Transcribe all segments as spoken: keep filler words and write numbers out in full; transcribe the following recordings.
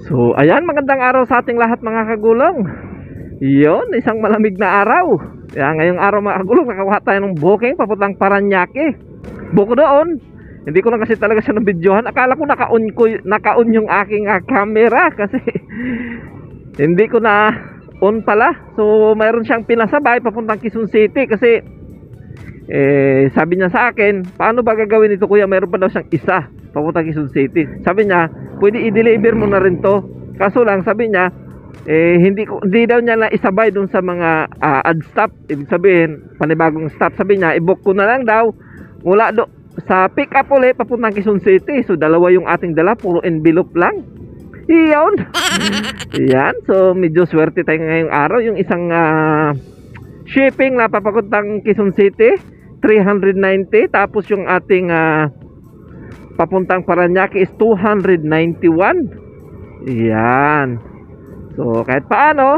So, ayan, magandang araw sa ating lahat mga kagulong. Iyon, isang malamig na araw. Kaya ngayong araw mga kagulong, nakakuha tayo ng booking papuntang Paranaque. Buko doon, hindi ko na kasi talaga siya nabidyohan. Akala ko naka-on, ko, naka-on yung aking uh, camera kasi hindi ko na on pala. So, mayroon siyang pinasabay papuntang Quezon City kasi eh, sabi niya sa akin, paano ba gagawin ito kuya? Mayroon pa daw siyang isa papuntang Quezon City. Sabi niya, pwede i-deliver mo na rin to. Kaso lang, sabi niya, eh, hindi, ko, hindi daw niya na isabay dun sa mga uh, ad stop. Ibig sabihin, panibagong stop. Sabi niya, i-book ko na lang daw mula do, sa pick up ulit papuntang Quezon City. So, dalawa yung ating dala, puro envelope lang. Iyon. Yan. So, medyo swerte tayo ngayong araw. Yung isang uh, shipping na papapuntang Quezon City, three hundred ninety. Tapos yung ating uh, papuntang Paranaque is two hundred ninety-one. Yan. So kahit paano,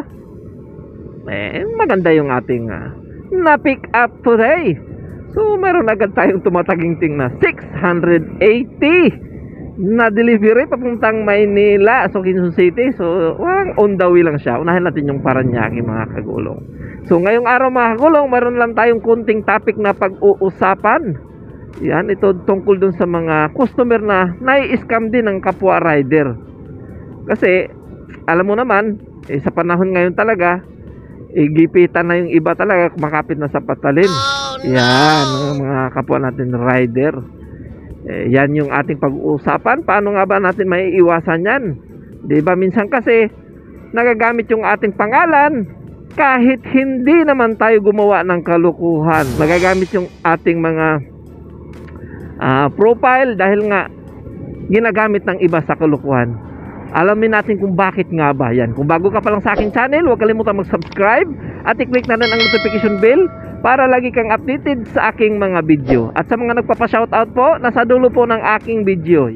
eh, maganda yung ating uh, na-pick up today. So meron agad tayong tumataginting na six hundred eighty na delivery papuntang Maynila, so Quezon City. So well, on the way lang siya. Unahin natin yung Paranaque mga kagulong. So ngayong araw mga kagulong, meron lang tayong kunting topic na pag-uusapan. Yan, ito tungkol dun sa mga customer na nai-scam din ng kapwa rider. Kasi alam mo naman, eh, sa panahon ngayon talaga, eh, gipitan na yung iba talaga, kumakapit na sa patalin. Oh, no. Yan, mga kapwa natin rider. Eh, yan yung ating pag-uusapan. Paano nga ba natin maiiwasan yan? Diba minsan kasi nagagamit yung ating pangalan kahit hindi naman tayo gumawa ng kalukuhan. Nagagamit yung ating mga Uh, profile dahil nga ginagamit ng iba sa kalukuhan. Alamin natin kung bakit nga ba yan. Kung bago ka pa lang sa aking channel, huwag kalimutan mag-subscribe at i-click na rin ang notification bell para lagi kang updated sa aking mga video. At sa mga nagpapa-shoutout po, nasa dulo po ng aking video.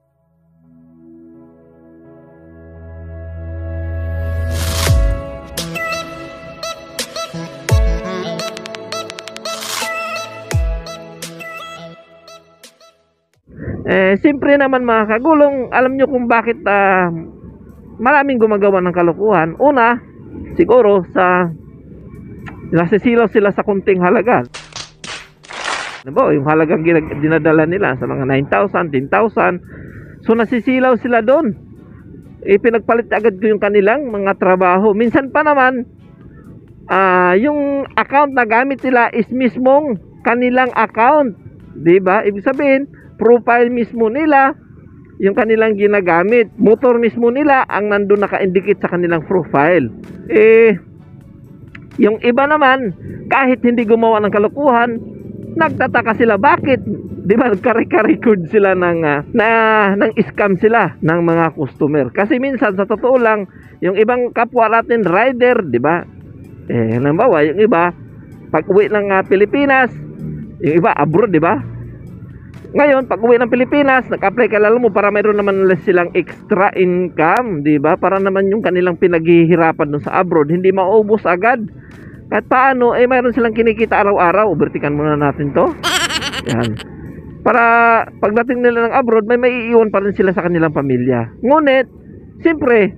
Eh, siyempre naman mga kagulong, alam nyo kung bakit uh, maraming gumagawa ng kalokohan. Una, siguro sa nasisilaw sila sa kunting halaga. Diba, yung halagang dinadala nila sa mga nine thousand, ten thousand. So nasisilaw sila doon. Eh, pinagpalit agad ko yung kanilang mga trabaho. Minsan pa naman, uh, yung account na gamit nila is mismong kanilang account. Diba? Ibig sabihin, profile mismo nila yung kanilang ginagamit, motor mismo nila ang nandun naka-indicate sa kanilang profile. Eh yung iba naman, kahit hindi gumawa ng kalokohan, nagtataka sila bakit, di ba, nagka-record sila ng uh, na ng scam sila ng mga customer. Kasi minsan sa totoo lang, yung ibang kapwa natin rider, di ba, eh halimbawa yung iba pag uwi ng uh, Pilipinas, yung iba abroad, di ba. Ngayon, pag uwi ng Pilipinas, nag-apply ka lalo mo para mayroon naman silang extra income, di ba? Para naman yung kanilang pinaghihirapan dun sa abroad, hindi maubos agad. Kahit paano, eh mayroon silang kinikita araw-araw. Ubertikan muna natin to. Yan. Para pagdating nila ng abroad, may maiiwan pa rin sila sa kanilang pamilya. Ngunit, siyempre,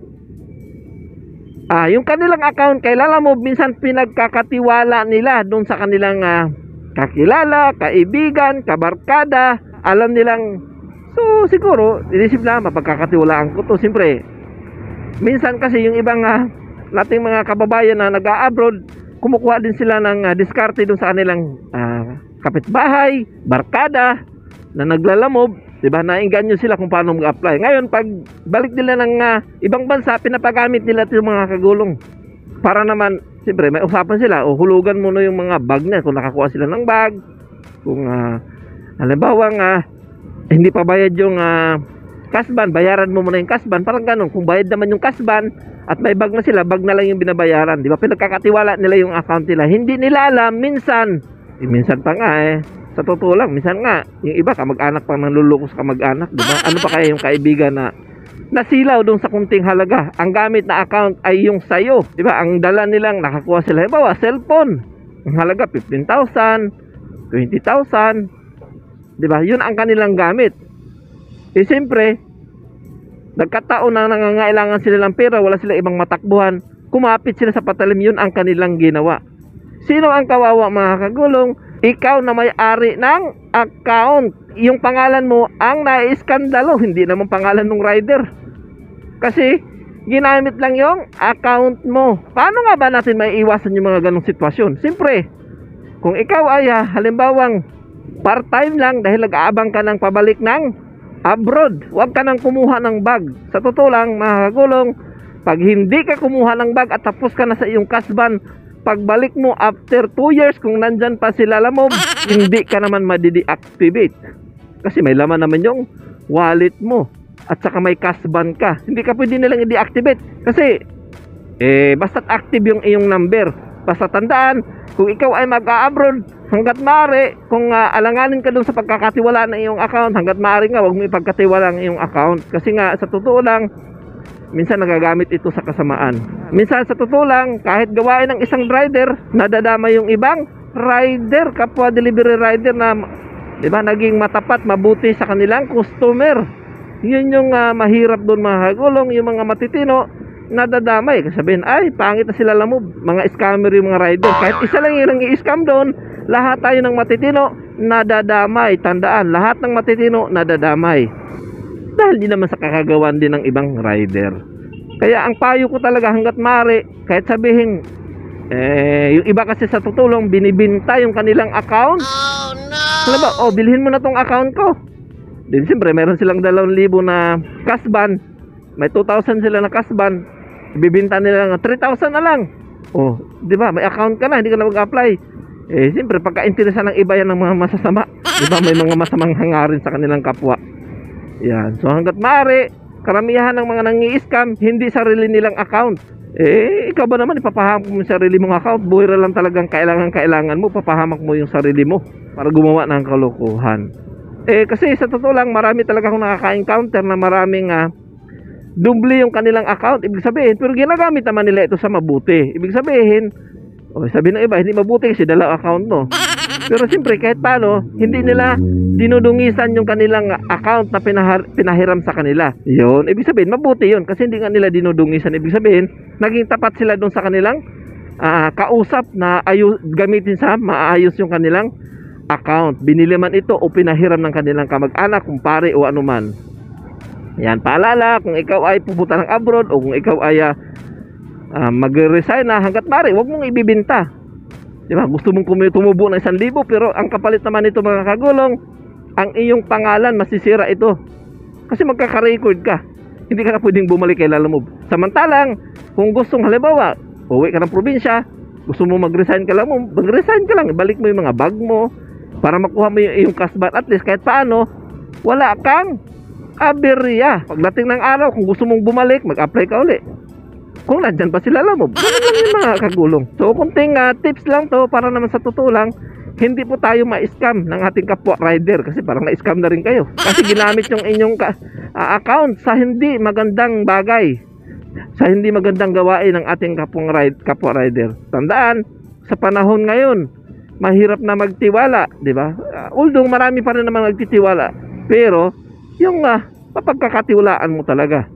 ah, yung kanilang account, kailangan mo, minsan pinagkakatiwala nila dun sa kanilang uh, kakilala, kaibigan, kabarkada. Alam nilang, so siguro inisip na mapagkakatiwalaan ko to. Siyempre minsan kasi yung ibang uh, nating mga kababayan na nag-a-abroad, kumukuha din sila ng uh, diskarte dun sa kanilang uh, kapitbahay, barkada na naglalamob, diba? Nainganyo sila kung paano mag-apply. Ngayon pag balik nila ng uh, ibang bansa, pinapagamit nila ito yung mga kagulong para naman, siyempre may usapan sila, o hulugan mo na yung mga bag na kung nakakuha sila ng bag. Kung uh, halimbawa nga hindi pa bayad yung uh, kasban, bayaran mo muna yung kasban. Parang ganun, kung bayad naman yung kasban at may bag na sila, bag na lang yung binabayaran, di ba? Pinagkakatiwala nila yung account nila. Hindi nila alam minsan, eh, minsan pa nga eh sa totoo lang, minsan nga yung iba kamag-anak pang nanlulukos kamag-anak, di ba? Ano pa kaya yung kaibigan na nasilaw dun sa kunting halaga, ang gamit na account ay yung sayo, di ba? Ang dala nilang nakakuha sila, halimbawa cellphone, ang halaga fifteen thousand, twenty thousand, di ba? Yun ang kanilang gamit. Eh siyempre, Nagkataon na nangangailangan sila ng pera, wala sila ibang matakbuhan, kumapit sila sa patalim, yun ang kanilang ginawa. Sino ang kawawa mga kagulong? Ikaw na may-ari ng account. Yung pangalan mo ang naiiskandalo, hindi naman pangalan ng rider. Kasi ginamit lang yung account mo. Paano nga ba natin may iwasan yung mga ganong sitwasyon? Siyempre, kung ikaw ay ah, halimbawang part-time lang dahil nag-aabang ka ng pabalik ng abroad, huwag ka nang kumuha ng bag. Sa totoo lang mga kagulong, pag hindi ka kumuha ng bag at tapos ka na sa iyong kasban, pagbalik mo after two years, kung nandyan pa sila lamob, hindi ka naman madi-deactivate. Kasi may laman naman yung wallet mo. At saka may kasban ka. Hindi ka pwede nilang i-deactivate. Kasi, eh, basta't active yung iyong number. Basta tandaan, kung ikaw ay mag-a-abroad, hanggat maaari, kung uh, alanganin ka dun sa pagkakatiwala ng iyong account, hanggat maaari nga, huwag mo ipagkatiwala ng iyong account. Kasi nga, sa totoo lang, minsan nagagamit ito sa kasamaan. Minsan sa totoo lang, kahit gawain ng isang rider, nadadama yung ibang rider, kapwa delivery rider na, di ba, naging matapat, mabuti sa kanilang customer. Yun yung uh, mahirap doon mga kagulong, yung mga matitino, nadadamay. Sabihin, ay, pangit na sila lamob. Mga scammer yung mga rider. Kahit isa lang yung i-scam doon, lahat tayo ng matitino, nadadamay. Tandaan, lahat ng matitino, nadadamay. Dahil di naman sa kakagawan din ng ibang rider. Kaya ang payo ko talaga hanggat maaari, kahit sabihin, eh, yung iba kasi sa tutulong, binibinta yung kanilang account. Oh no! Alam ba, oh, bilhin mo na tong account ko. Din siyempre, meron silang dalawang libo na kasban. May two thousand sila na kasban. Ibibinta nila ng three thousand na lang. Oh, di ba? May account ka na, hindi ka na mag-apply. Eh, siyempre, pagka-interesa ng iba yan ng mga masasama. Di ba? May mga masamang hangarin sa kanilang kapwa. Yan. So hanggat maaari, karamihan ng mga nangi-scam, hindi sarili nilang account. Eh, ikaw ba naman ipapahamak mo yung sarili mong account? Buhira lang talagang kailangan-kailangan mo, papahamak mo yung sarili mo para gumawa ng kalokohan. Eh, kasi sa totoo lang, marami talaga akong nakaka-encounter na maraming uh, dubli yung kanilang account. Ibig sabihin, pero ginagamit naman nila ito sa mabuti. Ibig sabihin, oh, sabi ng iba, hindi mabuti kasi dalawa account mo. Pero siyempre, kahit paano, hindi nila dinudungisan yung kanilang account na pinahar, pinahiram sa kanila. Yun, ibig sabihin, mabuti yun. Kasi hindi nga nila dinudungisan. Ibig sabihin, naging tapat sila dun sa kanilang uh, kausap na ayu, gamitin sa maayos yung kanilang account. Binili man ito o pinahiram ng kanilang kamag-anak, kumpare o anuman. Yan, paalala, kung ikaw ay pupunta ng abroad o kung ikaw ay uh, uh, mag-resign na hanggat maaari, huwag mong ibibinta. Diba? Gusto mong tumubo ng isang libo, pero ang kapalit naman ito mga kagulong, ang iyong pangalan masisira ito. Kasi magkaka-record ka. Hindi ka na pwedeng bumalik kay Lalamove. Samantalang, kung gustong halimbawa, uwi ka ng probinsya, gusto mo mag-resign ka lang mo, mag-resign ka lang, ibalik mo yung mga bag mo, para makuha mo yung iyong kasbat. At least kahit paano, wala kang aberya. Pagdating ng araw, kung gusto mong bumalik, mag-apply ka uli. Kung nandyan pa sila Lalamove, ganun lang yung mga kagulong. So, kunting uh, tips lang to para naman sa totoo lang, hindi po tayo ma-scam ng ating kapwa rider kasi parang na-scam na rin kayo. Kasi ginamit yung inyong ka, uh, account sa hindi magandang bagay, sa hindi magandang gawain ng ating kapwa, ride, kapwa rider. Tandaan, sa panahon ngayon, mahirap na magtiwala, di ba? Uh, although marami pa rin naman nagtitiwala, pero yung uh, mapagkakatiwalaan mo talaga.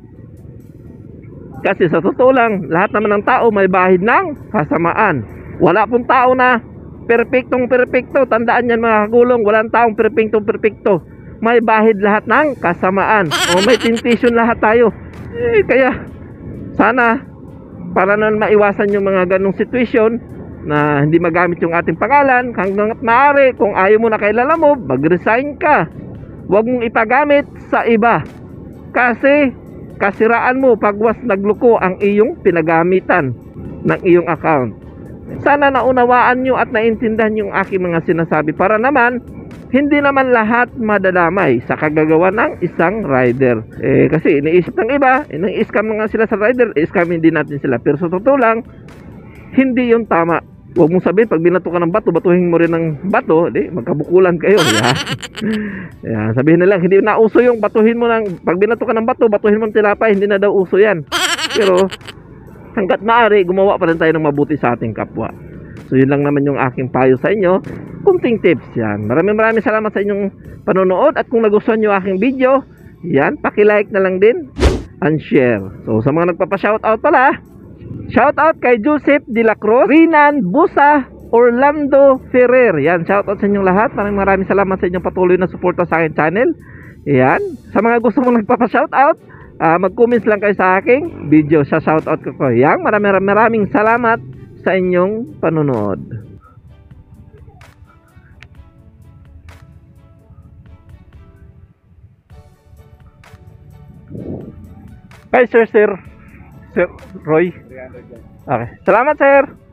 Kasi sa totoo lang, lahat naman ng tao may bahid ng kasamaan. Wala pong tao na perpektong perpekto. Tandaan yan mga kagulong, walang taong perpektong perpekto. May bahid lahat ng kasamaan. O may temptation lahat tayo. Eh, kaya sana para na maiwasan yung mga ganong situation na hindi magamit yung ating pangalan, hanggang maaari, kung ayaw mo na kay Lalamove, mag-resign ka. Huwag mong ipagamit sa iba. Kasi kasiraan mo pagwas nagluko ang iyong pinagamitan ng iyong account. Sana naunawaan nyo at naintindihan yung aking mga sinasabi para naman hindi naman lahat madadamay sa kagagawa ng isang rider. Eh, kasi iniisip ng iba, ina-scam nga sila sa rider, i-scam din natin sila. Pero sa totoo lang, hindi yun tama. Huwag mong sabihin, pag binato ka ng bato, batuhin mo rin ng bato, di, magkabukulan kayo. Yeah. Yeah, sabihin na lang, hindi na uso yung batuhin mo ng, pag binato ka ng bato, batuhin mo ng tilapay, hindi na daw uso yan. Pero, hanggat maaari, gumawa pa rin tayo ng mabuti sa ating kapwa. So, yun lang naman yung aking payo sa inyo. Kunting tips yan. Maraming maraming salamat sa inyong panonood. At kung nagustuhan nyo aking video, Yan, paki-like na lang din and share. So sa mga nagpapa-shoutout pala, shoutout kay Joseph De La Cruz, Rinan Busa, Orlando Ferrer. Yan, shoutout sa inyong lahat. Maraming maraming salamat sa inyong patuloy na suporta sa aking channel. Yan, sa mga gusto mong nagpapa-shoutout, uh, mag-comments lang kayo sa aking video, sa shoutout ko ko. Yan, maraming maraming salamat sa inyong panunood. Kay Sir Sir Sir Roy. Okay. Salamat, sir.